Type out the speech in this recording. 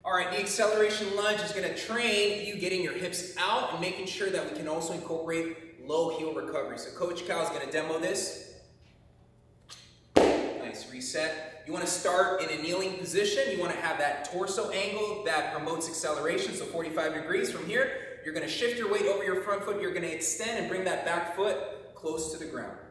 All right, the acceleration lunge is gonna train you getting your hips out and making sure that we can also incorporate low heel recovery. So Coach Cal is gonna demo this. Nice, reset. You wanna start in a kneeling position. You wanna have that torso angle that promotes acceleration, so 45 degrees. From here, you're gonna shift your weight over your front foot. You're gonna extend and bring that back foot close to the ground.